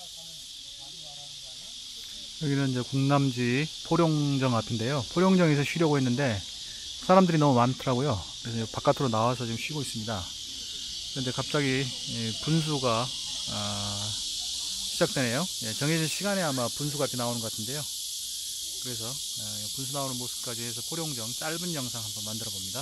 여기는 이제 국남지 포룡정 앞인데요. 포룡정에서 쉬려고 했는데 사람들이 너무 많더라고요. 그래서 바깥으로 나와서 지금 쉬고 있습니다. 그런데 갑자기 분수가 시작되네요. 정해진 시간에 아마 분수가 나오는 것 같은데요. 그래서 분수 나오는 모습까지 해서 포룡정 짧은 영상 한번 만들어 봅니다.